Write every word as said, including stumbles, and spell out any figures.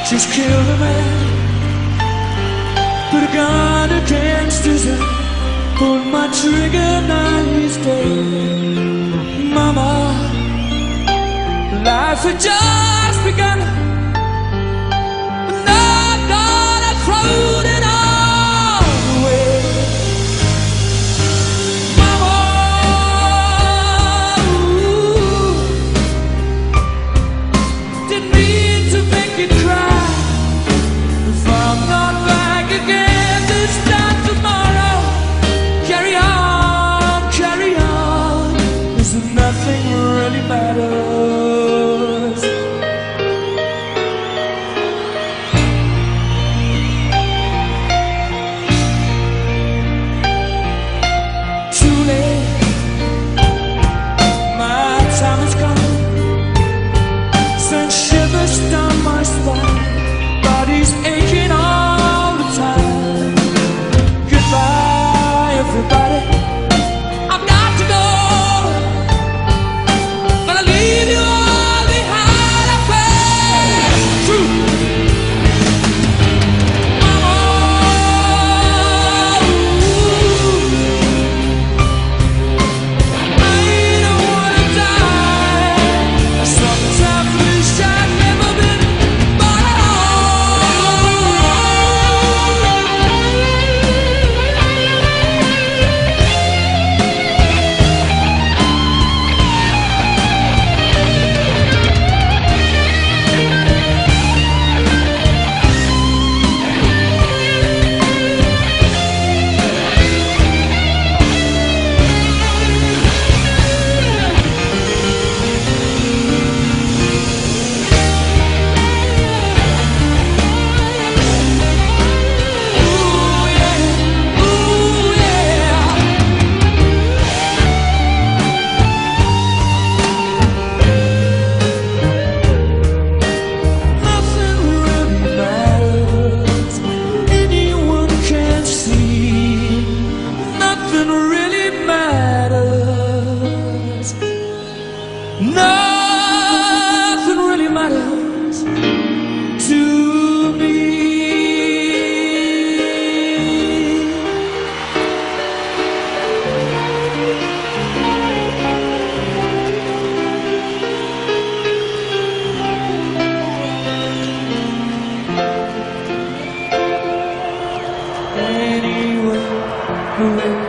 She's killed a man, put a gun against his head, pulled my trigger, now he's dead. Mama, life had just begun, and I'm gonna throw it all away. Mama, ooh, didn't mean to make you cry. If I'm not back again this time tomorrow, carry on, carry on, 'cause nothing really matters. Too late, my time has come, sent shivers down my spine, body's aching all the time. Goodbye, everybody, I've got to go, gonna leave you all behind. I pray true. Mama, ooh, I don't wanna die. I sometimes wish I'd never been born at nothing really matters to me. Anyway,